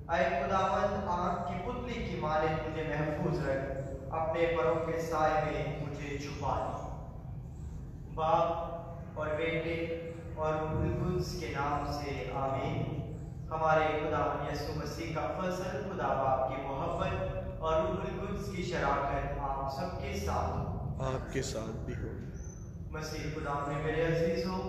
आए खुदावंद, आँख की पुतली की माने मुझे महफूज रख, अपने परों के साए में मुझे छुपा ले। बाप और बेटे और रूहुल कुद्स के नाम से आमीन। हमारे खुदावंद यीशु मसीह का फजल, खुदा बाप की मोहब्बत और रूहुल कुद्स की शराकत आप सबके साथ आपके साथ भी हो। मसीह खुदा में मेरे अजीजों,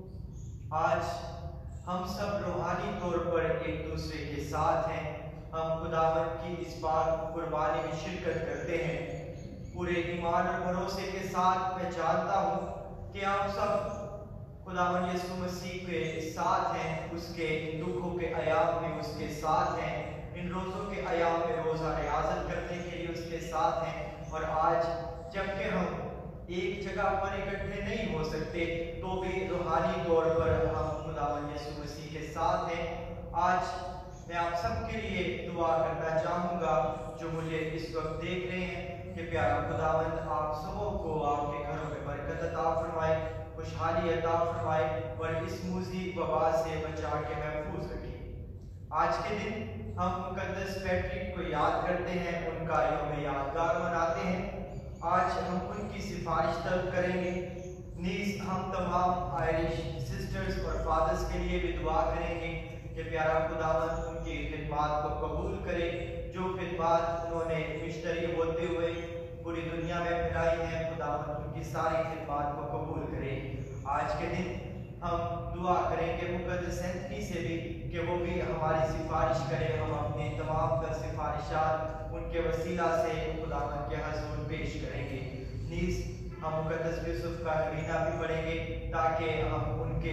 आज हम सब रूहानी तौर पर एक दूसरे के साथ हैं। हम खुदावंद की इस बात कुर्बानी में शिरकत करते हैं। पूरे ईमान और भरोसे के साथ मैं जानता हूँ कि आप सब खुदावंद यीशु मसीह के साथ हैं, उसके इन दुखों के अयाम में उसके साथ हैं, इन रोज़ों के अयाम में रोज़ा रियाजत करने के लिए उसके साथ हैं। और आज जबकि हम एक जगह पर इकट्ठे नहीं हो सकते, तो भी रूहानी तौर पर हम खुदावंद यीशु मसीह के साथ हैं। आज मैं आप सबके लिए दुआ करना चाहूँगा जो मुझे इस वक्त देख रहे हैं, कि प्यारा खुदावंद आप सबों को आपके घरों में बरकत अता फरमाए, खुशहाली अता फरमाए और इस मूजी वबा से बचा के महफूज रखे। आज के दिन हम मुकद्दस पैट्रिक को याद करते हैं, उनका यौम यादगार मनाते हैं। आज हम उनकी सिफारिश तलब करेंगे। नीज हम तमाम आयरिश सिस्टर्स और फादर्स के लिए भी दुआ करेंगे कि प्यारा खुदावंद उनकी खिदमत को कबूल करे, जो खिदमत उन्होंने मिशनरी होते हुए पूरी दुनिया में फैलाई है। खुदावंद उनकी सारी खिदमत को कबूल करे। आज के दिन हम दुआ करेंगे मुकद्दस एंथनी से भी कि वो भी हमारी सिफारिश करे। हम अपने तमाम तर सिफारिशात उनके वसीला से खुदावंद के हजूर पेश करेंगे। नीज हम मुकद्दस यूसुफ का नवीना भी पढ़ेंगे, ताकि हम उनके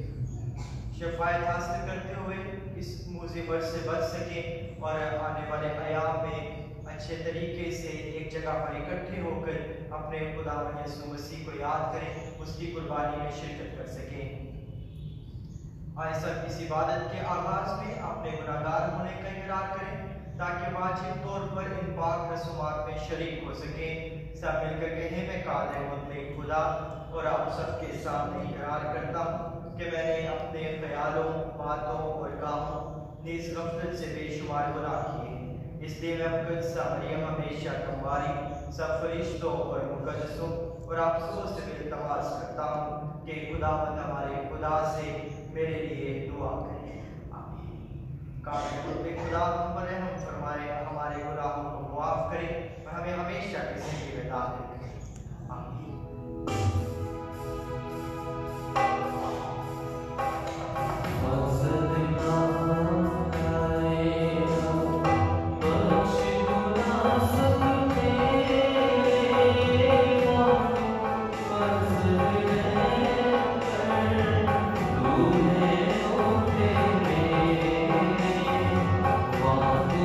शफायत हासिल करते हुए इस मुसीबत से बच सकें और आने वाले अयाम में अच्छे तरीके से एक जगह पर इकट्ठे होकर अपने खुदावंद यीशु मसीह को याद करें, उसकी कुर्बानी में शिरकत कर सकें। आए सब इस इबादत के आगाज में अपने गुनाहगार होने का इकरार करें, ताकि वाजिब तौर पर इन पाक रसूमात में शरीक हो सकें। सब मिलकर कहें, मैं कादिर मुतलक खुदा और आप सबके सामने इकरार करता हूँ कि मैंने अपने ख्यालों, बातों और कामों नीज़ गफलत से बेशुमार गुनाह किए। इसलिए मैं मुकद्दसा मरियम हमेशा तुम्हारी सब फरिश्तों और मुकद्दसों और आप सबों से इल्तिमास करता हूँ कि खुदावंद हमारे खुदा से मेरे लिए दुआ करें। आमीन। काबिल खुदा हम पर रहम फरमाए, हमारे गुनाहों को माफ करें और हमें हमेशा की ज़िंदगी में दाखिल करें। आमीन। Amen.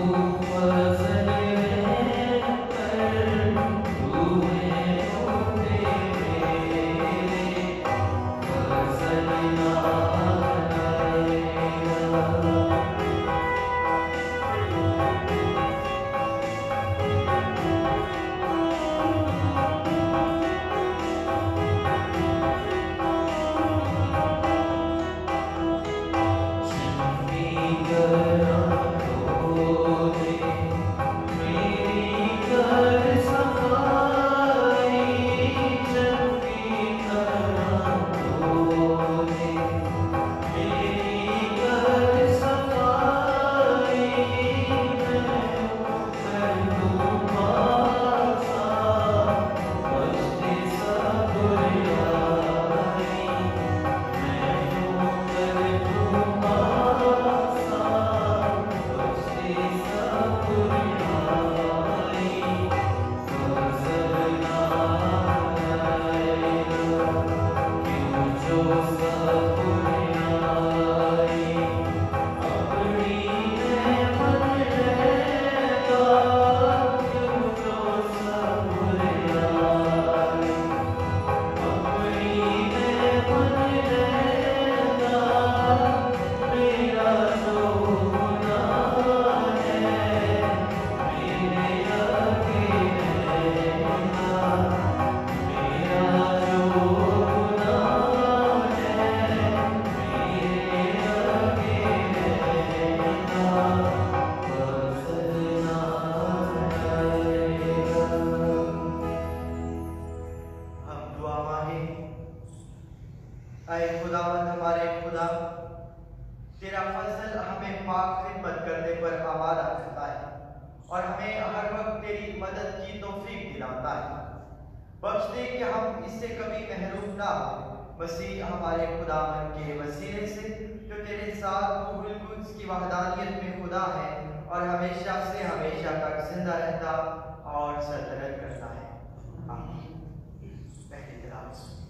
तेरा फजल हमें पाक खिदमत करने पर आमादा करता है और हमें हर वक्त तेरी मदद की तौफीक दिलाता है। बख्श दे कि हम इससे कभी महरूम ना हो, मसीह हमारे खुदावन के वसीले से, जो तेरे साथ रूहुल कुद्स की वहदानियत में खुदा है और हमेशा से हमेशा तक जिंदा रहता और सल्तनत करता है। आमीन। पहली तिलावत सुनिए।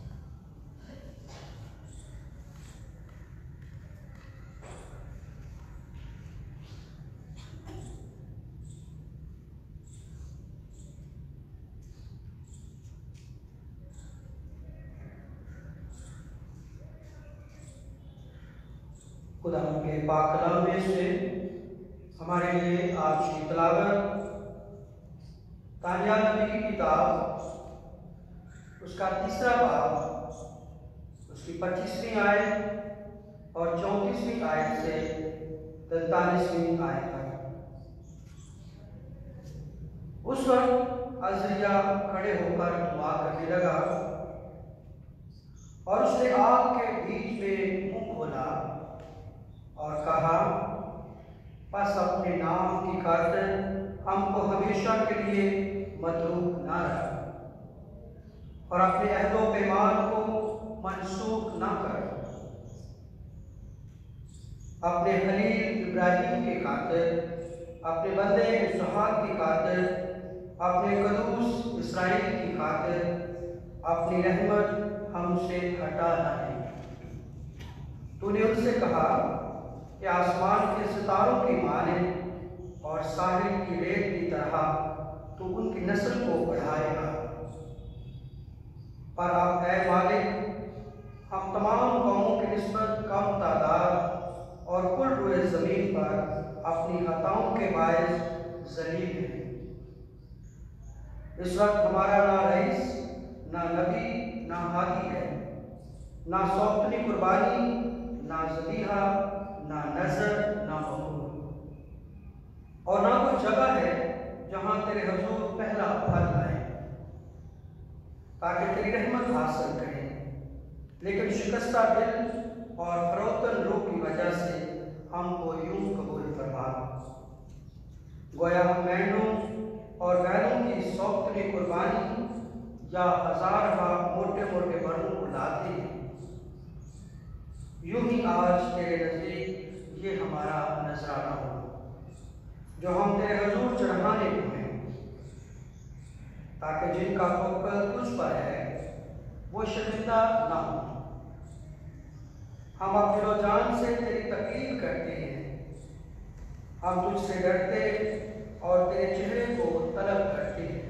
खुदा के पाक कलाम में से हमारे लिए आज की तिलावत तानिया नबी की किताब उसका 3रा बाब उसकी 25वीं आयत और 34वीं आयत से 43वीं आयत तक। उस वक्त अज़रिया खड़े होकर दुआ करने लगा और उसने आग के बीच में मुंह खोला और कहा, बस अपने नाम की खातिर हमको हमेशा के लिए मतरूक ना रख और अपने अहदो पैमान को मनसूख ना कर। अपने खलील इब्राहिम की खातिर, अपने बंदे इसहाक की खातिर, अपने कदूस इसराइल की खातिर अपनी रहमत हमसे हटा ना दे। तूने उनसे कहा कि आसमान के सितारों की माने और साहिल की रेत की तरह तू उनकी नस्ल को बढ़ाएगा। पर अब ऐ मालिक, हम तमाम कौमों की निस्बत कम तादाद और कुल रुए ज़मीन पर अपनी खताओं के बायस ज़लील हैं। इस वक्त हमारा ना रईस, ना नबी, ना हादी है, ना सौतनी कुर्बानी, ना ज़बीहा, ना नजर, ना बखूर, और ना कोई जगह है जहां तेरे हजूर पहला फल आए ताकि तेरी रहमत हासिल करें। लेकिन शिकस्ता दिल और फरोतन रूह की वजह से हमको यूं कबूल फरमा। गोया हम मेंढों और बैलों की सौतनी कुर्बानी या 1000 मोटे मोटे बड़ों को लाते हैं। यूं ही आज तेरे नजदीक ये हमारा नजराना हो जो हम तेरे हजूर चढ़ाने को हैं, ताकि जिनका तवक्कुल तुझ पर है वो शर्मिंदा ना हो। हम अपने जान से तेरी तकलीफ करते हैं, हम तुझसे डरते और तेरे चेहरे को तलब करते हैं।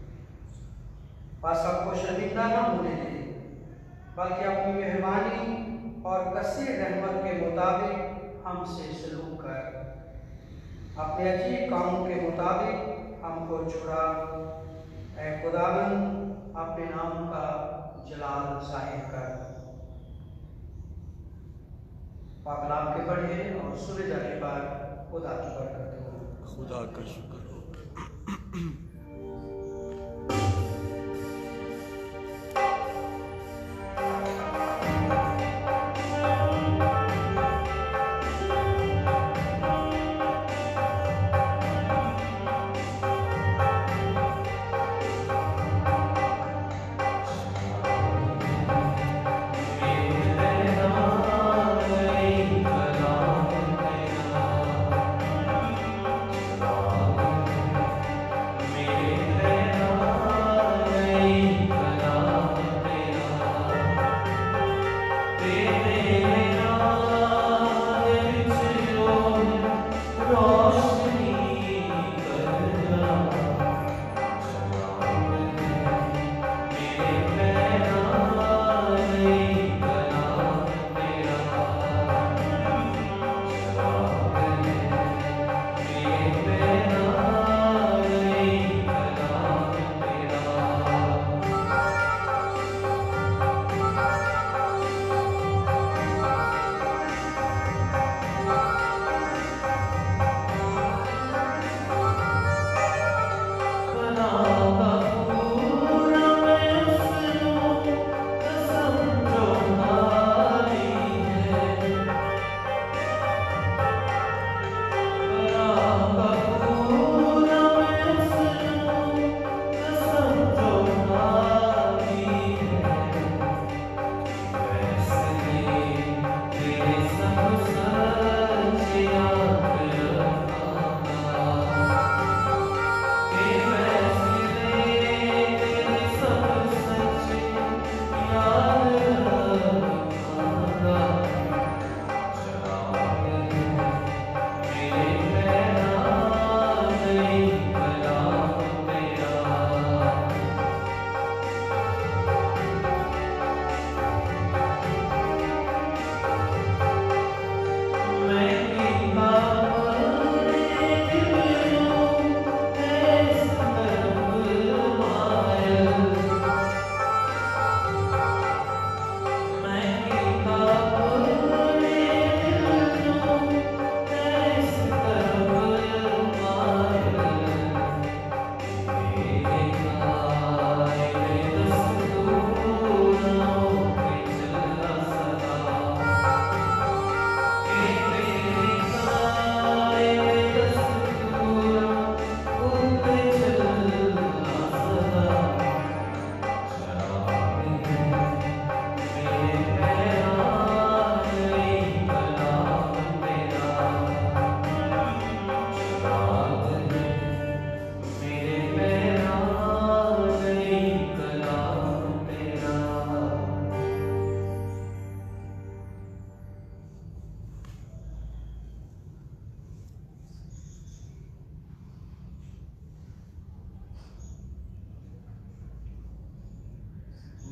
बस आपको शर्मिंदा न होने दे, बल्कि अपनी मेहरबानी और कसीर रहमत के मुताबिक हमसे सलूक कर। अपने अजीब कामों के मुताबिक हमको छुड़ा। ऐ खुदावंद, अपने नाम का जलाल ज़ाहिर कर। पाक कलाम के पढ़े और सुने जाने पर खुदा की बरकत हो। खुदा का शुक्र हो। मेरे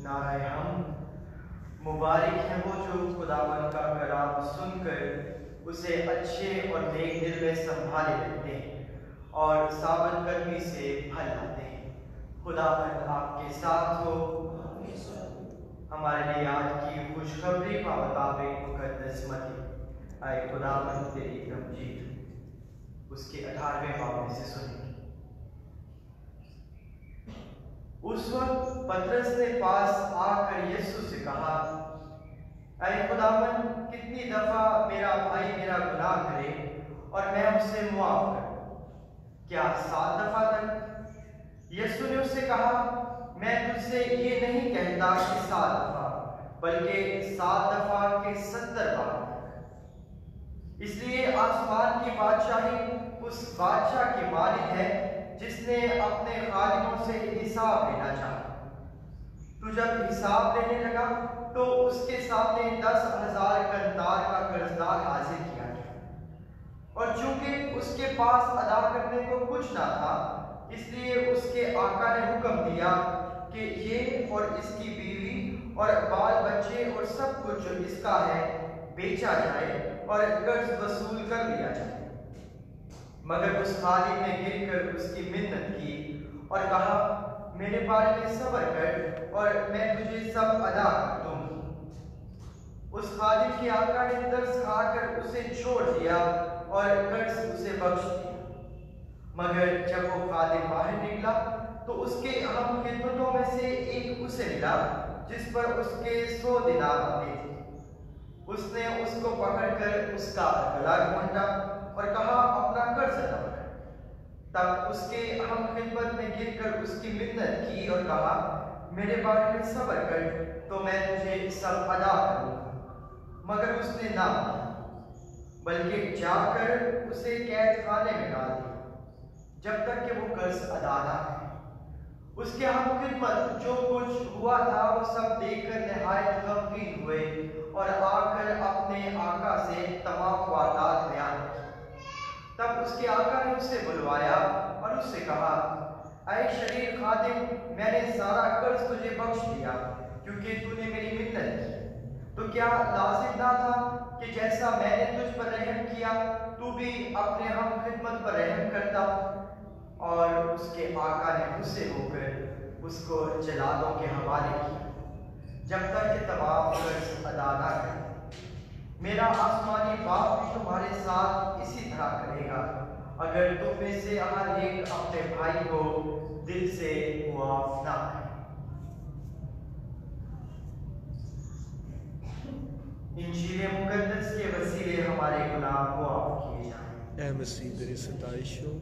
नाए हम मुबारक हैं वो जो खुदावन का कलाम सुनकर उसे अच्छे और नेक दिल में संभाले रखते हैं और साबत कर्मी से फल लाते हैं। खुदावन आपके साथ हो। हमारे लिए आज की खुशखबरी का मुताबिक मुकद्दस मती आए खुदावन तेरी गमजीत उसके 18वें बाब में से सुनेंगे। उस वक्त पतरस ने पास आकर यीशु से कहा, ऐ खुदावन, कितनी दफा मेरा भाई मेरा गुनाह करे और मैं उसे मुआफ करूं? क्या 7 दफा तक? यीशु ने उससे कहा, मैं तुझसे ये नहीं कहता कि 7 दफा, बल्कि 7 दफा के 70 बार तक। इसलिए आसमान की बादशाही उस बादशाह की मालिक है जिसने अपने खादिमों से हिसाब लेना चाहा। तू जब हिसाब लेने लगा तो उसके सामने 10,000 कंतार का कर्जदार हाजिर किया गया और चूंकि उसके पास अदा करने को कुछ ना था, इसलिए उसके आका ने हुक्म दिया कि ये और इसकी बीवी और बाल बच्चे और सब कुछ जो इसका है बेचा जाए और कर्ज वसूल कर लिया जाए। मगर उस खादिम ने गिरकर उसकी मिन्नत की और कहा, मेरे बारे में सब्र कर और मैं तुझे सब अदा कर दूंगा। उस खादिम के आका ने तरस खाकर उसे छोड़ दिया और कर्ज उसे बख्श दिया। मगर जब वो खादिम बाहर निकला तो उसके हम खिदमतों में से एक उसे मिला जिस पर उसके 100 दिनार बंधे थे। उसने उसको पकड़कर उसका गला घोंटा और कहा, अपना कर्ज अदा कर। तब उसके हम खिदमत में गिरकर उसकी मिन्नत की और कहा, मेरे बारे में सब्र कर तो मैं तुझे सब अदा करूंगा। मगर उसने ना माना, बल्कि जाकर उसे कैद खाने में डाल दिया जब तक कि वो कर्ज अदा ना करे। उसके हम खिदमत जो कुछ हुआ था वो सब देखकर नहायत गमगीन हुए और आकर अपने आका से तमाम वारदात बयान की। तब उसके आका ने उसे बुलवाया और उससे कहा, ऐ शरीर खादिम, मैंने सारा कर्ज तुझे बख्श दिया क्योंकि तूने मेरी मिन्नत की। तो क्या लाजिम ना था कि जैसा मैंने तुझ पर रहम किया तू भी अपने हम खिदमत पर रहम करता? और उसके आका ने गुस्से होकर उसको जल्लादों के हवाले किया जब तक कि तमाम कर्ज अदा ना करे। मेरा आसमानी बाप भी तुम्हारे साथ इसी तरह करेगा अगर तुम में से हर एक अपने भाई को दिल से मुआफ ना करे। इंजील मुकद्दस के वसीले हमारे गुनाह मुआफ किए जाएं। ऐ मसीह तेरी सताइश हो।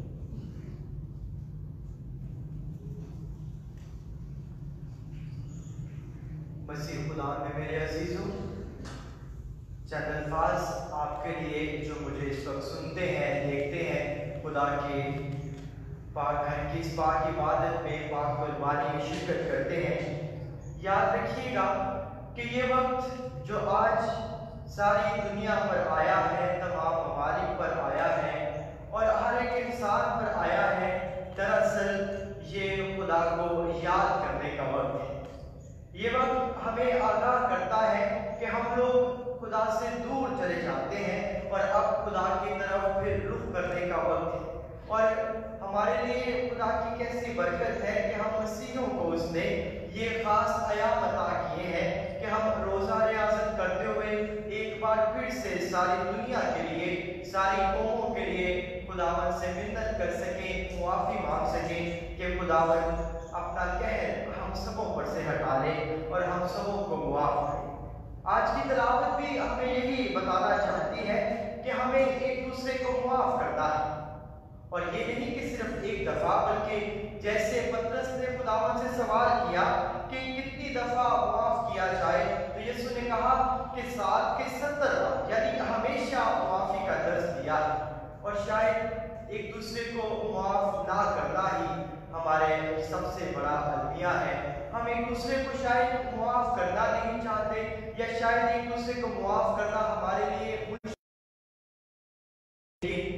मसीह खुदा में मेरे अजीजों, चंद अल्फाज आपके लिए जो मुझे इस वक्त सुनते हैं, देखते हैं, खुदा के पाक घर की इस पाक इबादत में, पाक कुर्बानी में शिरकत करते हैं। याद रखिएगा कि ये वक्त जो आज सारी दुनिया पर आया है, तमाम ममालिक पर आया है और हर एक इंसान पर आया है, दरअसल ये खुदा को याद करने का वक्त है। ये वक्त हमें आगाह करता है कि हम लोग खुदा से दूर चले जाते हैं और अब खुदा की तरफ फिर रुख करने का वक्त है। और हमारे लिए खुदा की कैसी बरकत है कि हम मसीहों को उसने ये खास अयाम अता किए हैं कि हम रोज़ा रियाजत करते हुए एक बार फिर से सारी दुनिया के लिए, सारी कौमों के लिए खुदावन से मिन्नत कर सकें, मुआफ़ी मांग सकें कि खुदावन अपना कहर हम सबों पर से हटा ले और हम सबों को मुआफ़ करे। आज की तिलावत भी हमें यही बताना चाहती है कि हमें एक दूसरे को मुआफ़ करना है और ये नहीं कि सिर्फ एक दफ़ा, बल्कि जैसे पतरस ने खुदावन से सवाल किया कि कितनी दफ़ा मुआफ़ किया जाए, तो यीशु ने कहा कि 7 के 70 बार, यानी हमेशा मुआफ़ी का दर्ज दिया है। और शायद एक दूसरे को मुआफ़ ना करना ही हमारे सबसे बड़ा अलमिया है। हम एक दूसरे को शायद मुआफ़ करना नहीं चाहते या शायद एक दूसरे को मुआफ़ करना हमारे लिए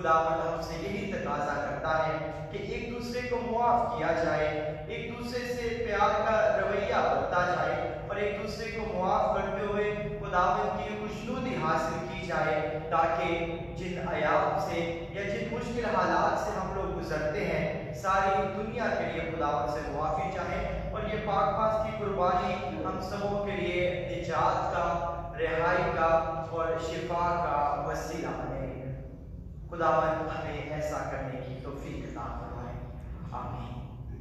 खुदावंद हमसे यही तकाजा करता है कि एक दूसरे को मुआफ किया जाए, एक दूसरे से प्यार का रवैया बरता जाए और एक दूसरे को मुआफ करते हुए खुदावंद की खुशनुदी हासिल की जाए, ताकि जिन अयाब से या जिन मुश्किल हालात से हम लोग गुजरते हैं सारी दुनिया के लिए खुदावंद से मुआफी चाहे और ये पाक पास की कुर्बानी हम सबों के लिए निजात का, रिहाई का और शिफा का वसीला बने। खुदावंद हमें ऐसा करने की तौफीक अता फरमाए, आमीन।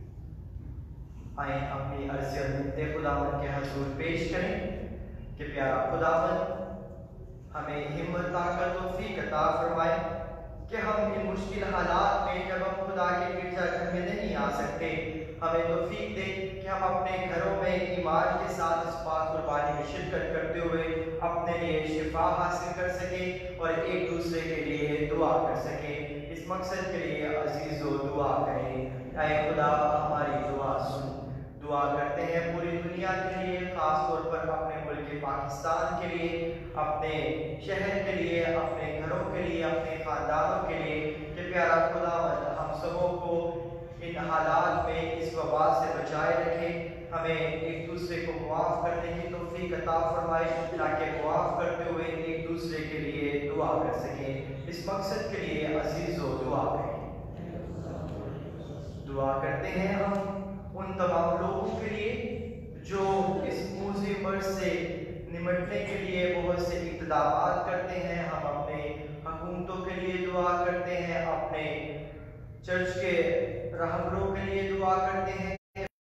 आए अपनी अर्ज़ और मिन्नतें खुदावंद के हज़ूर पेश करें कि प्यारा खुदावंद हमें हिम्मत ताकत तौफीक अता फरमाए कि हम इन मुश्किल हालात में जब हम खुदा के गिरजाघर में नहीं आ सकते, हमें तौफीक दे कि हम अपने घरों में ईमान के साथ इस पाक कुर्बानी में शिरकत करते हुए अपने लिए शिफा हासिल कर सके और एक दूसरे के लिए दुआ कर सके। इस मकसद के लिए अजीज़ो दुआ करें। ऐ खुदा हमारी दुआ सुन। दुआ करते हैं पूरी दुनिया के लिए, खास तौर पर अपने मुल्क पाकिस्तान के लिए, अपने शहर के लिए, अपने घरों के लिए, अपने खानदानों के लिए कि प्यारा खुदावंद हम सबों को इन हालात में इस वबा से बचाए रखें, हमें एक दूसरे को मुआफ़ करने की तौफीक अता फरमाए ताकि मुआफ़ करते हुए एक दूसरे के लिए दुआ कर सकें। इस मकसद के लिए अजीज़ो दुआ करें। दुआ करते हैं हम उन तमाम लोगों के लिए जो इस मुसीबत से निमटने के लिए बहुत से इक़दामात करते हैं। हम अपने हुकूमतों के लिए दुआ करते हैं, अपने चर्च के रहबरों के लिए दुआ करते हैं,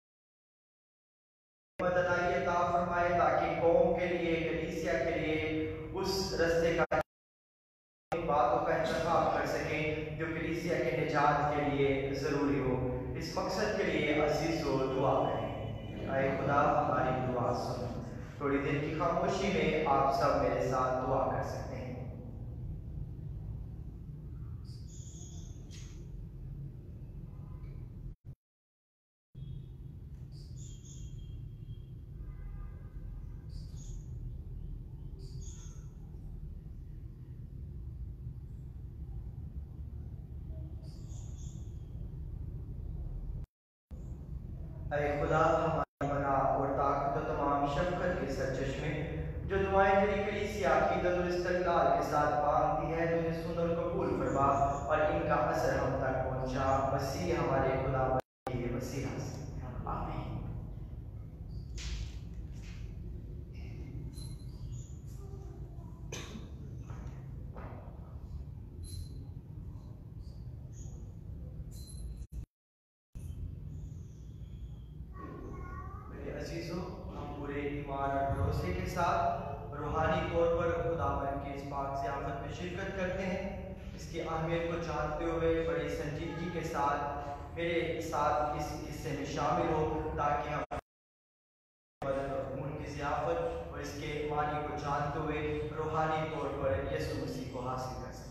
मदद अता फरमाए ताकि कौम के लिए, कलीसिया के लिए उस रस्ते का बातों का इंतखाब कर सकें जो कलीसिया के निजात के लिए ज़रूरी हो। इस मकसद के लिए अजीज़ो दुआ करें। आए खुदा हमारी दुआ सुन। थोड़ी देर की खामोशी में आप सब मेरे साथ दुआ कर सकते हैं। ऐ खुदा हमारी बना और ताकत और तमाम शफ़क़त के सरचश्मे जो दुआएं तेरी कलीसिया अक़ीदत और इस्तिक़लाल के साथ मांगती है, तुझे सुन और कबूल फरमा और इनका असर हम तक पहुँचा। मसीह हमारे खुदा के वसीला से, आमीन। अजीज़ों, हम पूरे ईमान और भरोसे के साथ रूहानी तौर पर खुदावंद की इस पाक ज़ियाफ़त में शिरकत करते हैं। इसकी अहमियत को जानते हुए बड़ी संजीदगी के साथ मेरे साथ इस हिस्से में शामिल हो ताकि हम उनकी ज़ियाफ़त और इसके मानी को जानते हुए रूहानी तौर पर यीशु मसीह को हासिल कर सकें।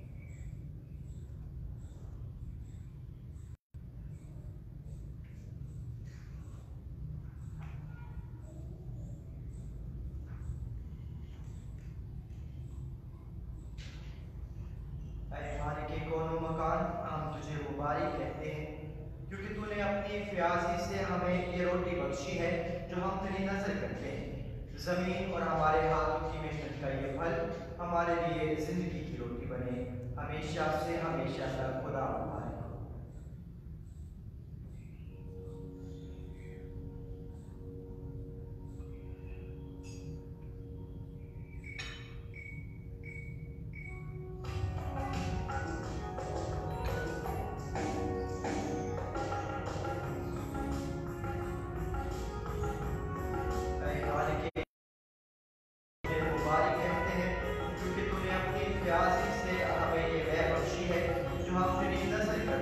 कोनो मकान हम तुझे मुबारक कहते हैं क्योंकि तूने अपनी फ़याज़ी से हमें ये रोटी बख्शी है जो हम तेरी नज़र करते हैं। ज़मीन और हमारे हाथों की मेहनत का ये फल हमारे लिए ज़िंदगी की रोटी बने, हमेशा से हमेशा तक खुदा मुबारक। प्यासी से हमें ये वह बख्शी है जो हम तेरी नज़र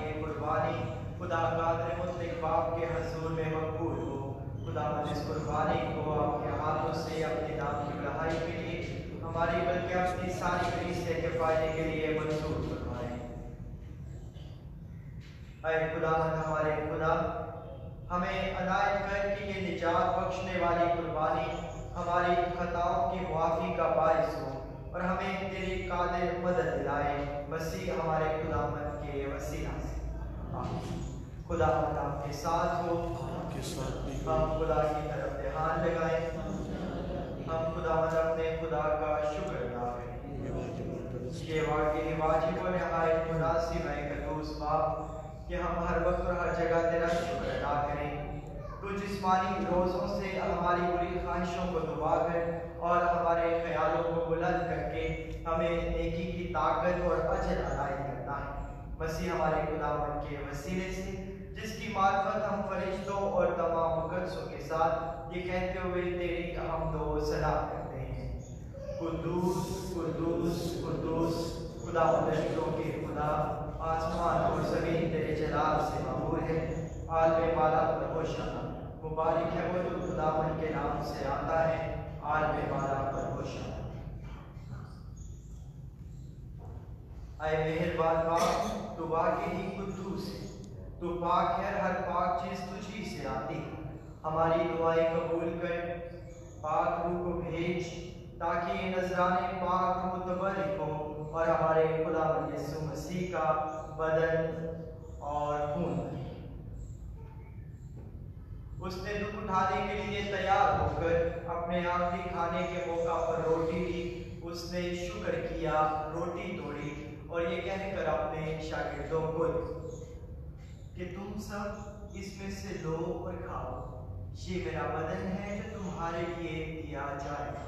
ये कुर्बानी खुदा कादिर मुतलक बाप के हजूर में मकबूल हो। खुदावंद इस कुर्बानी को आपके हाथों से अपने नाम की बढ़ाई के लिए हमारी बल्कि अपनी सारी कलीसिया के फायदे के लिए मंजूर फरमाएं। ऐ खुदावंद हमारे खुदा, हमें अनायत कर कि ये निजात बख्शने वाली कुर्बानी हमारी खताओं की मुआफ़ी का बायस हो और हमें तेरी कादिर मदद दिलाए, मसीह हमारे खुदावंद के वसीला से। आमीन। खुदावंद आपके साथ हो। आपके साथ भी हम खुदा की तरफ ध्यान लगाएं। हम खुदावंद अपने खुदा का शुक्र अदा करें। ये वाजिब और नहायत मुनासिब है कदूस बाप कि हम हर वक्त और हर जगह तेरा शुक्र अदा करें। तू जिस्मानी रोज़ों से हमारी बुरी ख्वाहिशों को दबाकर और हमारे ख्यालों को बुलंद करके हमें नेकी की ताकत और अजर अदाई करता है। मसीह हमारे खुदावंद के वसीले से, जिसकी मार्फत हम फरिश्तों और तमाम मुकद्दसों के साथ ये कहते हुए तेरी हम दो सना करते हैं, कुद्दूस कुद्दूस कुद्दूस खुदावंद के खुदा, आसमान और ज़मीन तेरे जलाल से मामूर है। आलम वाला पर होशाना, मुबारक है वो जो खुदावंद के नाम से आता है। आलम वाला पर होशाना। ऐ मेहरबान बाप, तू वाकई ही कुद्दूस है, तू पाक है, हर पाक चीज तुझी से आती है। हमारी दुआएं कबूल कर, पाक रूह को भेज ताकि ये नजराने पाक मुतबर्रिक हो और हमारे खुदावंद यीशु मसीह का बदन और खून बने। उसने दुख उठाने के लिए तैयार होकर अपने आखिरी खाने के मौका पर रोटी ली। उसने शुक्र किया, रोटी तोड़ी और ये कहकर अपने शागिर्दों को कि तुम सब इसमें से लो और खाओ, ये मेरा बदन है जो तुम्हारे लिए दिया जाएगा।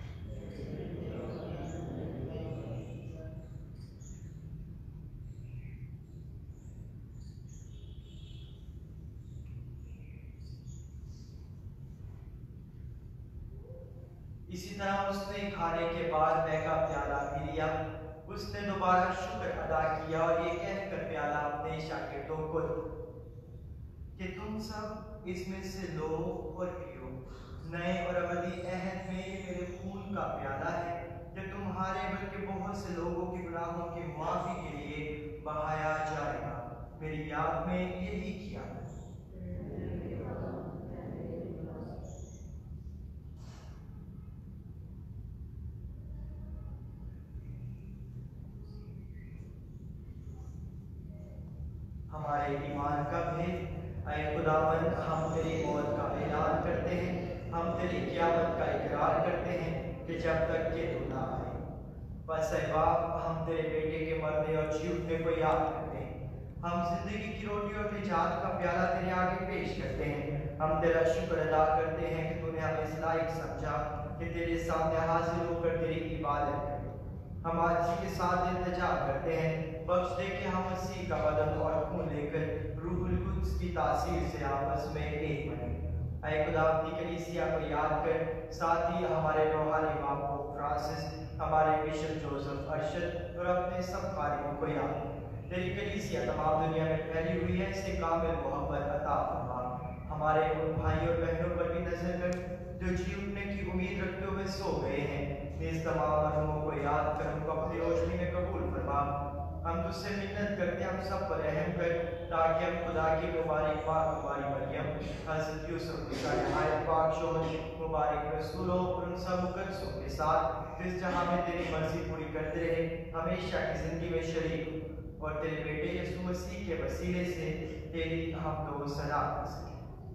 इसी तरह उसने खाने के बाद वह का प्याला भी लिया। उसने दोबारा शुक्र अदा किया और ये कहकर प्याला अपने शागिर्दों को कि तुम सब इसमें से लो और पियो, नए और अबदी अहद में ये मेरे खून का प्याला है जो तुम्हारे बल्कि बहुत से लोगों के गुनाहों की माफी के लिए बहाया जाएगा। मेरी याद में यही किया। हमारे ईमान का भेद, ऐ खुदावंद, हम तेरी मौत का ऐलान करते हैं, हम तेरी क़यामत का इकरार करते हैं कि जब तक कि तू ना आए। बस ऐ बाप, हम तेरे बेटे के मरने और जी उठने को याद करते हैं। हम जिंदगी की रोटी और निजात का प्याला तेरे आगे पेश करते हैं। हम तेरा शुक्र अदा करते हैं कि तूने हमें इस लायक समझा कि तेरे सामने हाजिर होकर तेरी इबादत करें। हम आज के साथ इंतजार करते हैं, बख्श दे कि हम मसीह का बदन और खून लेकर रूहुल कुद्स की तासीर से आपस में एक बने। ऐ खुदा, अपनी कलीसिया को याद कर, साथ ही हमारे रूहानी बाप पोप फ्रांसिस, हमारे बिशप जोसेफ अरशद और अपने सब खारियों को याद कर। तेरी कलीसिया तमाम दुनिया में फैली हुई है, इसे कामिल मोहब्बत अता फरमा। हमारे उन भाई और बहनों पर भी नजर कर जो जी उठने की उम्मीद रखते हुए सो गए हैं। इस तमाम मरहुमों को याद कर उनको अपनी रोशनी में कबूल फरमा। हम तुझसे मिन्नत करते हैं, हम सब पर रहम कर, ताकि हम खुदा की मुबारक पाक कुमारी मरियम, हज़रत यूसुफ का नहायत पाक शोहर, मुबारक रसूलों और उन सब मुकद्दसों के साथ जिस जहां में तेरी मर्जी पूरी करते रहे, हमेशा की जिंदगी में शरीक और तेरे बेटे यीशु मसीह के वसीले से तेरी हम दो सना कर सकें।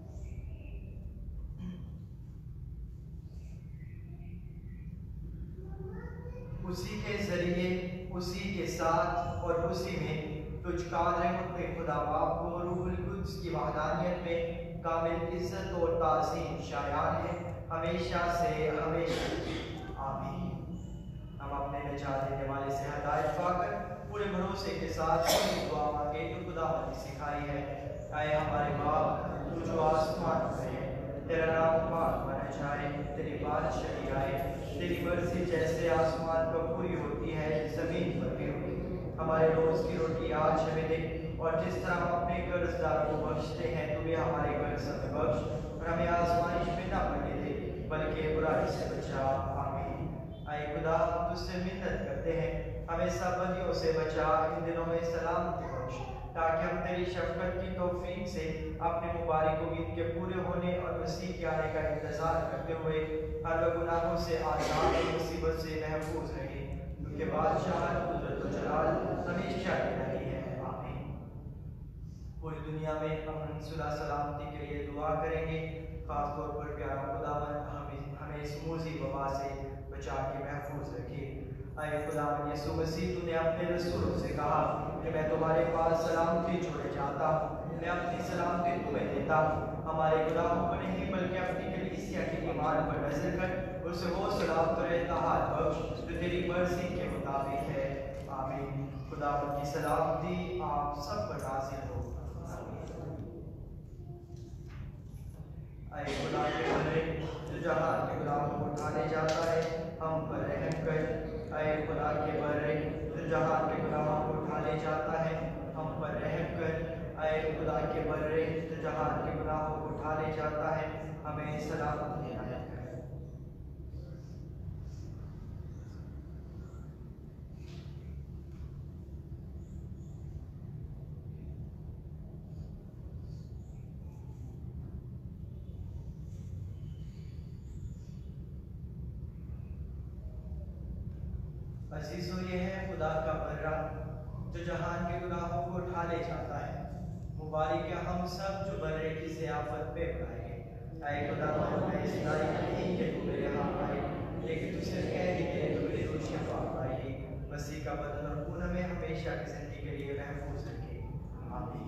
उसी के जरिए, उसी के साथ और उसी में तुझ कादिर मुतलक खुदा बाप को रूहुल कुद्स की वहदानियत में कामिल इज्जत और ताज़ीम शायान है, हमेशा से हमेशा। आमीन। हम अपने निजात देने वाले से हदायत पाकर पूरे भरोसे के साथ दुआ मांगे जो खुदावंद ने सिखाई है। ऐ हमारे बाप, तू जो आसमान में है, तेरा नाम पाक माना जाए, तेरी बादशाही आए, तेरी मर्जी जैसे आसमान पर पूरी होती है जमीन पर भी होती। हमारे रोज की रोटी आज हमें दे और जिस तरह हम अपने कर्जदार को बख्शते हैं तू भी हमारे कर्ज हमें बख्श और हमें आजमाइश में न पड़ने दे बल्कि बुराई से बचा। आमीन। आए खुदा हम तुझसे मिन्नत करते हैं हमें सब बदियों से बचा इन दिनों में सलामती बख्श ताकि हम तेरी शफकत की तौफीक से अपने मुबारक उम्मीद के पूरे होने और मसीह के आने का इंतजार करते हुए हर गुनाहों से आजाद और मुसीबत से महफूज रहे उनके बादशाह कुदरत और जलाल हमेशा की रही है। आमीन। पूरी दुनिया में अमन सुलह सलामती के लिए दुआ करेंगे। खास तौर पर प्यारा खुदावन हमें इस मूजी वबा से बचा के महफूज रखे। आए खुदावन यीशु मसीह तूने अपने रसूलों से कहा कि मैं तुम्हारे पास सलामती छोड़े जाता हूँ मैं अपनी सलामती तुम्हें देता हूँ। हमारे गुनाहों पर नहीं बल्कि अपनी कलीसिया के ईमान पर नजर कर उसे वो सलामत और इत्तेहाद बख्श जो तेरी मर्जी के मुताबिक है। आमीन। खुदावन की सलामती आप सब पर नाज़िल हो। आए खुदा के बंदे जो जहान के गुलामों को उठाने जाता है हम पर रहम कर। आए खुदा के बंदे जो जहान के गुलामों को उठाने जाता है हम पर रहम कर। आए खुदा के बंदे जो जहान के गुलामों को उठाने जाता है हमें सलामती इनायत कर। अजीजों ये है खुदा का बर्रा जो जहान के गुनाहों को उठा ले जाता है। मुबारक है हम सब जो बर्रे की ज़ियाफ़त पे बुलाए गए। आए खुदा मैं इस लायक नहीं कि तू मेरे यहाँ आए लेकिन तू सिर्फ कह ही दे तो मेरी रोशियाँ पाप आएगी। मसीह का बदन और खून हमें हमेशा की ज़िंदगी के लिए महफूज रखे। आमीन।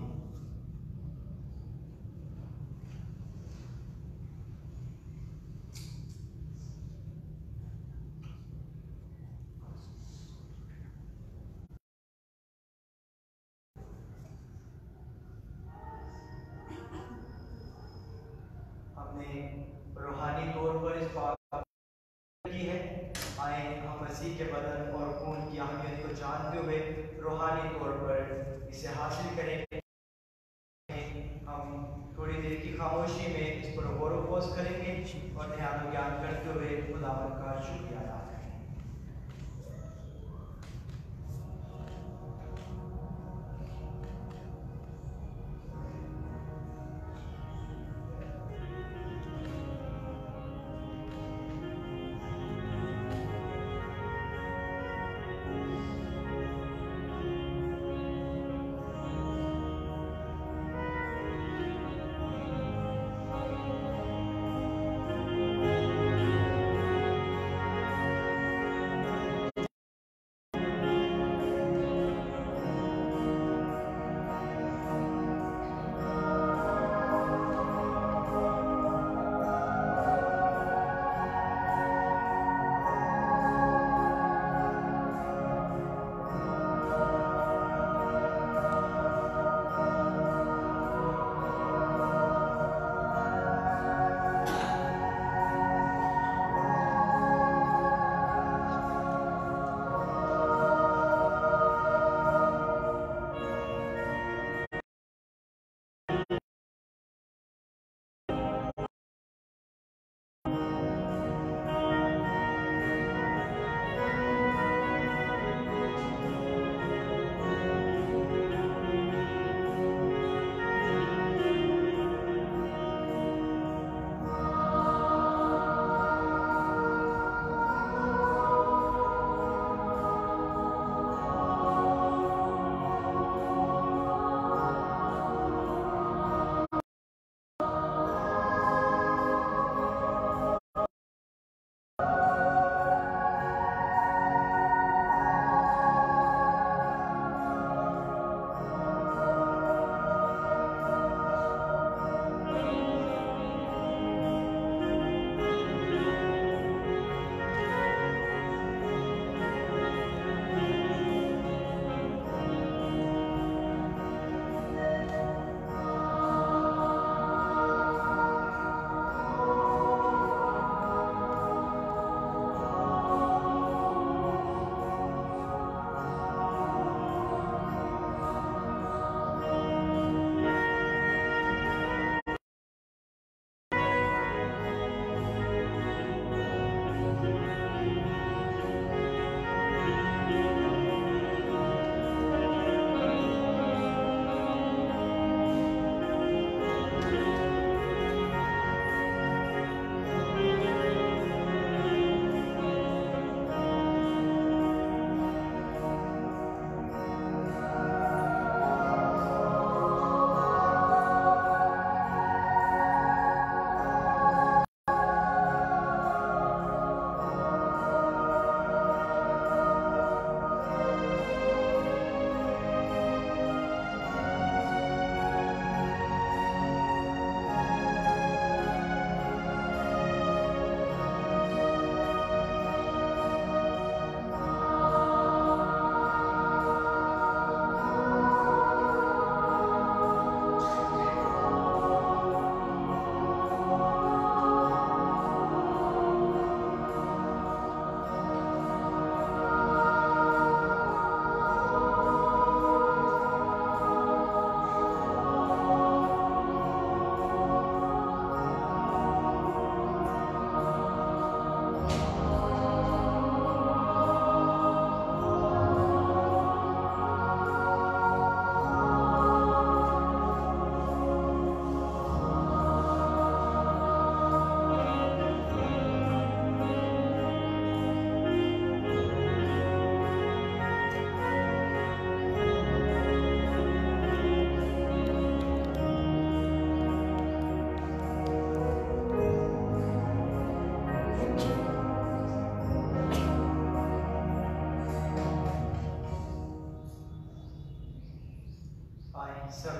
हमने रूहानी तौर पर इस बात की है। आए हम मसीह के बदन और खून की अहमियत को जानते हुए रूहानी तौर पर इसे हासिल करेंगे। हम थोड़ी देर की खामोशी में इस पर गौर व फौज करेंगे और ध्यान ज्ञान करते हुए खुदावंद का शुक्रिया अदा करेंगे।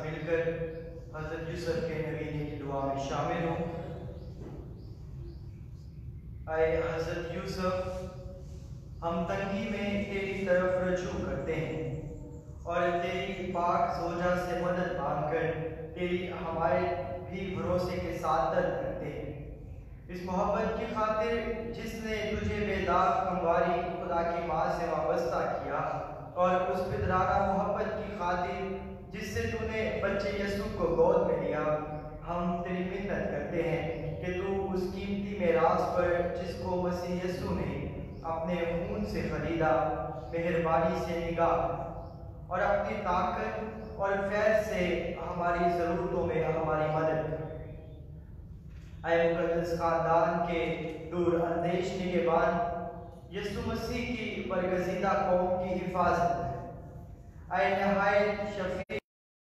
मिलकर हजरत यूसुफ के नवीने की दुआ में शामिल हों। आए हजरत यूसुफ, हम तंगी में तेरी तरफ रजू करते हैं और तेरी पाक जोजा से मदद मांगकर तेरी हमारे भी भरोसे के साथ दर्द करते हैं। इस मोहब्बत की खातिर जिसने तुझे बेदाग कमवारी खुदा की माँ से वाबस्ता किया, और उस पितराना मोहब्बत की खातिर जिससे तूने बच्चे यसू को गोद में लिया, हम तेरी मिन्नत करते हैं कि तू उस कीमती मेराज पर जिसको मसीह यसू ने अपने खून से खरीदा, मेहरबानी से निगाह और अपनी ताकत और फैज़ से हमारी ज़रूरतों में हमारी मदद कर। ऐ मुकद्दस खानदान के दूर अंदेश निगहबान, यसू मसीह की बरगज़ीदा कौम की हिफाजत है। ऐ नहायत शफीक,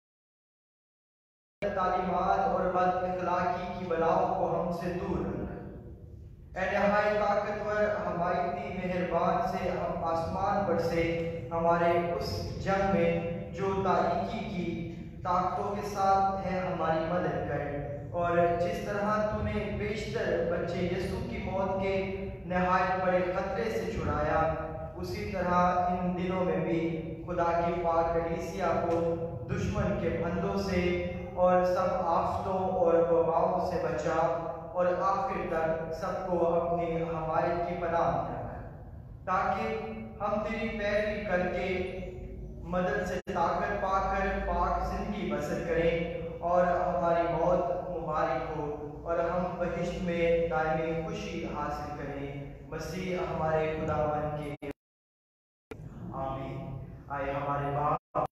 तालीमात और बद-अखलाकी की बलाओं को हमसे दूर रख। ऐ नहायत ताकतवर, हमायती मेहरबान से हम आसमान पर से हमारे उस जंग में जो तारीकी की ताकतों के साथ है हमारी मदद कर। और जिस तरह तूने बेशतर बच्चे यसू की मौत के नहायत बड़े खतरे से छुड़ाया, उसी तरह इन दिनों में भी खुदा की पाक कलीसिया को दुश्मन के फंदों से और सब आफतों और वबाओं से बचा और आखिर तक सबको अपनी हमायत की पनाह में रख, ताकि हम तेरी पैरवी करके मदद से ताकत पाकर पाक जिंदगी बसर करें और हमारी मौत मुबारक हो और हम बहिश्त में दायमी खुशी हासिल करें। मसीह हमारे खुदावन के आमीन। आए हमारे बाप,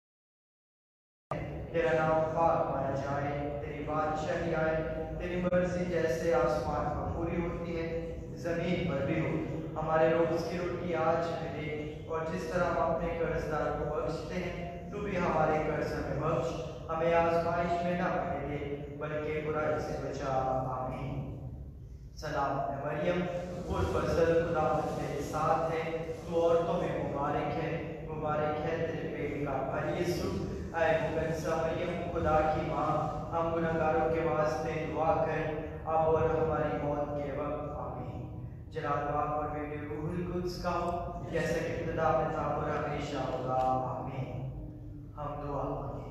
तेरा नाम पाक माना जाए, तेरी बादशाही आए, तेरी मर्जी जैसे आसमान पर पूरी होती है जमीन पर भी हो। हमारे रोज की रोटी आज हमें दे, और जिस तरह हम अपने कर्जदार को बख्शते हैं, तू भी हमारे कर्ज हमें बख्श, हमें आजमाइश में न पड़ने दे, बल्कि बुराई से बचा। आमीन। सलाम है मरियम, उस फसल खुदा तेरे साथ है, तू औरतों में मुबारक है तेरे पेट का फल यीशु। ऐ मुकद्दसा मरियम, खुदा की माँ, हम गुनहगारों के वास्ते दुआ कर अब और हमारी मौत के वक्त। आमीन। जलाल बाप और बेटे रूहुल कुद्स का हो, जैसा कि इब्तिदा में था और हमेशा होगा। आमीन। हम दुआ मांगे।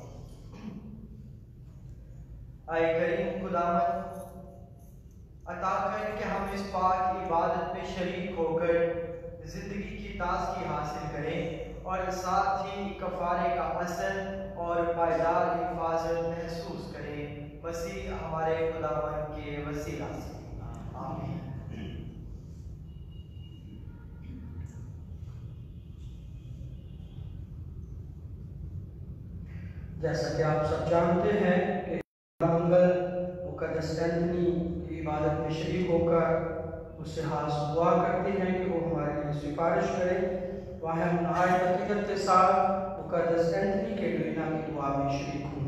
ऐ करीम खुदावंद, अता कर कि हम इस पाक इबादत में शरीक होकर जिंदगी की ताज़गी हासिल करें और साथ ही कफारे का असर और पायदार हिफाजत महसूस करें। मसीह हमारे खुदावंद के वसीला से। आमीन। जैसा कि आप सब जानते हैं कि मंगल मुकद्दस एंथनी की इबादत में शरीक होकर उससे हाथ दुआ करते हैं कि वो हमारे लिए सिफारिश करें। वह हम नहायत अकीदत के साथ मुकद्दस एंथनी के नवीना की दुआ में शरीक हों।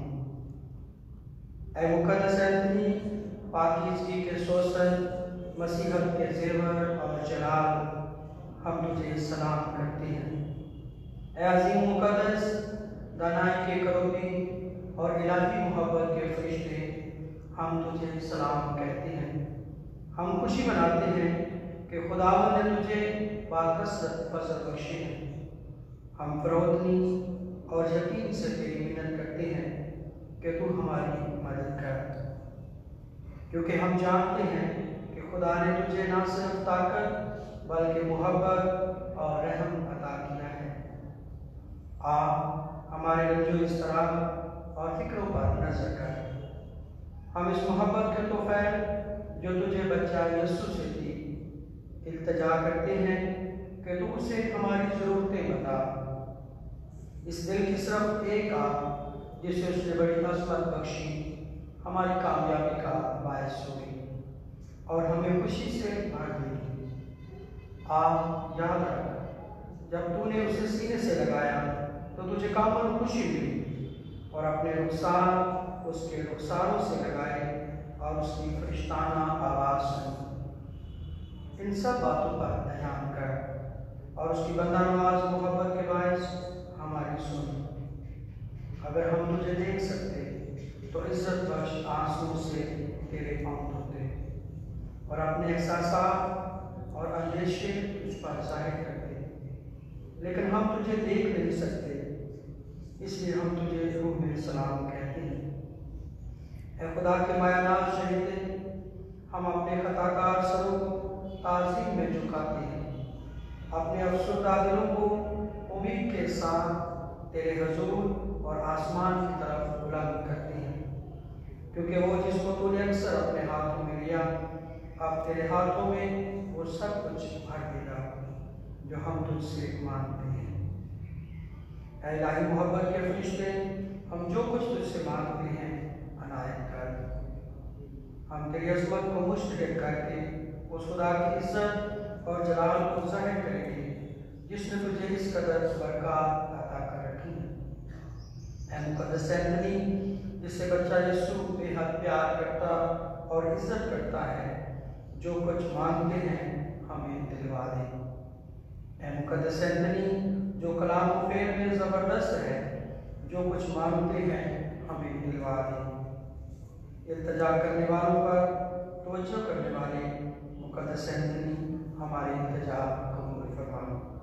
ऐ मुकद्दस एंथनी, पाकीज़गी के सोसन, मसीहत के ज़ेवर और जलाल, हम तुझे सलाम करते हैं। ऐ अज़ीम मुकद्दस, दानाई के करोबी और इलाही मोहब्बत के फरिश्ते, हम तुझे सलाम कहते हैं। हम खुशी मनाते हैं कि खुदावंद ने तुझे बाकसरत फज़ल बख्शे हैं। हम फरोतनी और यकीन से तेरी मिन्नत करते हैं कि तू हमारी मदद कर, क्योंकि हम जानते हैं कि खुदा ने तुझे न सिर्फ ताकत बल्कि मोहब्बत और रहम अता किया है। आ हमारे रंजो इस्तराब और फिक्रों पर नजर कर। हम इस मोहब्बत के तोफ़ैल जो तुझे बच्चा यीशु से दी, इल्तिजा करते हैं कि तू उसे हमारी ज़रूरतें बता। इस दिल की सिर्फ एक आग जिसे उसने बड़ी असमत बख्शी, हमारी कामयाबी का बायस हुई और हमें खुशी से भर दी। आप याद रख, जब तूने उसे सीने से लगाया तो तुझे कामन खुशी मिली, और अपने रुखसार उसके रुखसारों से लगाए और उसकी फरिश्ताना आवाज़ सुनी। इन सब बातों पर ध्यान कर और उसकी बंदानवाज मोहब्बत के बायस हमारी सुन। अगर हम तुझे देख सकते तो इज्जत बख्श आंसू से तेरे पाँव धोते और अपने एहसासात और अंदेशे तुझ पर जाहिर करते, लेकिन हम तुझे देख नहीं सकते, इसलिए हम तुझे रूह में सलाम कहते हैं। ऐ खुदा के मायानाज शहीद, हम अपने खताकार सरों को ताज़ीम में झुकाते हैं, अपने अफसरदा दिलों को उम्मीद के साथ तेरे हुजूर और आसमान की तरफ बुलंद करते हैं, क्योंकि वो जिसको तूने अक्सर अपने हाथों में लिया, अब तेरे हाथों में वो सब कुछ भर देगा जो हम तुझसे मांगते हैं। ऐ इलाही मोहब्बत के फरिश्ते, हम जो कुछ तुझसे मांगते हैं अनायत कर। हम तेरी अज़मत को मुस्तरद करके उस खुदा की इज्जत और जलाल को ज़ाहिर करेंगे जिसने तुझे इस कदर बरकत अता कर रखी है। ऐ मुक़द्दस एंथनी, जिससे बच्चा यीशु बेहद प्यार करता और इज्जत करता है, जो कुछ मांगते हैं हमें दिलवा दे। ऐ मुक़द्दस एंथनी, जो कलाम फेर में ज़बरदस्त है, जो कुछ मांगते हैं हमें दिलवा दे। इल्तिजा करने वालों पर तवज्जो करने वाले मुक़द्दस एंथनी, हमारी इल्तिजा कबूल फरमा।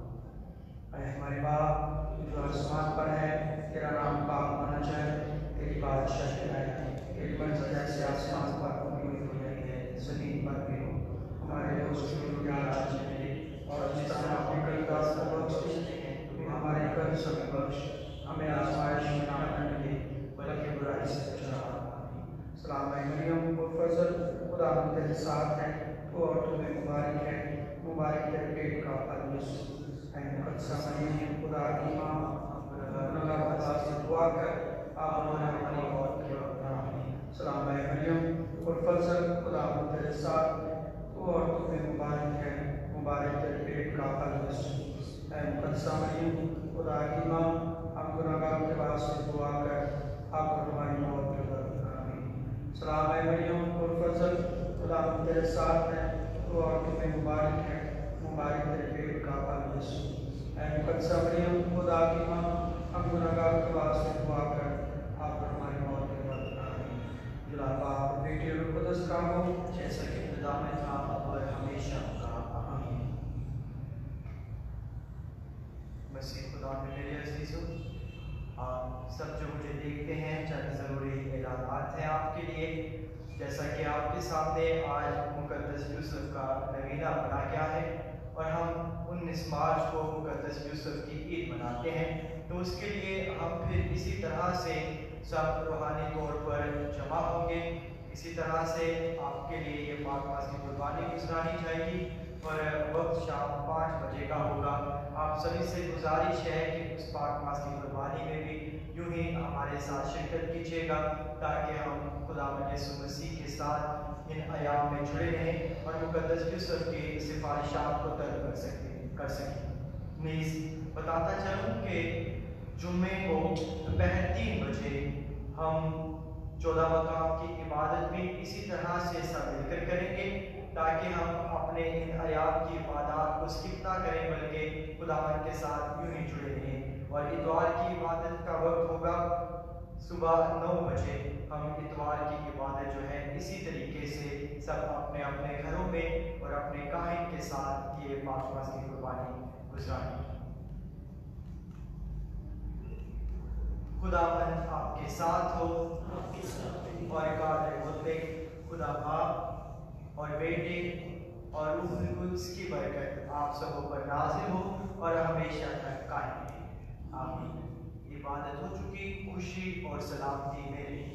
ऐ हमारे बाप जो आसमान पर है, तेरा नाम पाक होना चाहिए, तेरी बादशाही आए, तेरी मर्ज़ी जैसे आसमान पर पूरी हो रही है ज़मीन पर भी हो। हमारे दोस्त आज और जिस तरह अपने कर्जदार को बख्श तुम्हें हमारे कर्ज सब बख्श, हमें आज़माइश में ना करने दे बल्कि बुराई से बचा। सलाम मरियम और फजल, खुदा तेरे साथ है, तो औरतों में मुबारक है, मुबारक तेरे पेट का फल यीशु। ऐ मुक़द्दसा मरियम, खुदा की माँ, गुनाहगार से दुआ कर आप हमारी मौत के वक्त आमीन। सलाम मरियम और फजल, खुदा तेरे साथ, तो औरतों में मुबारक है, मुबारक तेरे पेट का फल यीशु। ऐ मुक़द्दसा मरियम, खुदा की माँ, हम गुनाहगारों के वास्ते दुआ कर आप हमारी मौत के वक्त आमीन। सलाम मरियम और फजल, खुदा तेरे साथ है, तो औरतों में मुबारक है, मुबारक तेरे पेट का फल यीशु। ऐ मुक़द्दसा मरियम, खुदा की माँ, हम गुनाहगारों के वास्ते दुआ कर आप हमारी मौत के वक्त आमीन। जुला बाप बेटे और कुदस का हो, जैसा कि इब्तिदा में था और हमेशा का आमीन। मसीह खुदा में मेरे अज़ीज़ों, आप सब जो मुझे देखते हैं, चंद ज़रूरी ऐलानात हैं आपके लिए। जैसा कि आपके सामने आज मुक़द्दस यूसुफ का नवीना बना गया है और हम 19 मार्च को मुक़द्दस यूसुफ की ईद मनाते हैं, तो उसके लिए हम फिर इसी तरह से सब रूहानी तौर पर जमा होंगे। इसी तरह से आपके लिए ये पाक मास की कुर्बानी गुजरानी जाएगी और वक्त शाम 5 बजे का होगा। आप सभी से गुजारिश है कि उस पाक मास की कुर्बानी में भी यूं ही हमारे साथ शिरकत कीजिएगा, ताकि हम खुदावंद यीशु मसीह के साथ इन अयाम में जुड़े रहें और मुक़द्दस यूसुफ की सिफारिशात को तलब कर सकें। नीज़ बताता चलूँ कि जुम्मे को दोपहर 3 बजे हम 14 मकाम की इबादत भी इसी तरह से सब मिलकर करेंगे, ताकि हम अपने इन अयाम की इबादत को स्किप ना करें, बल्कि खुदावंद के साथ यूं ही जुड़े रहें। और इतवार की इबादत का वक्त होगा सुबह 9 बजे। हम इतवार की इबादत जो है इसी तरीके से सब अपने अपने घरों में और अपने काहिन के साथ ये पाक मास की कुर्बानी गुजारेंगे। खुदावंद आपके साथ हो और कादिर मुतलक खुदा बाप और बेटे और रूह कुद्स की बरकत आप सबों पर नाज़िल हो और हमेशा तक कायम रहे। आमीन। इबादत हो चुकी, खुशी और सलामती मेरे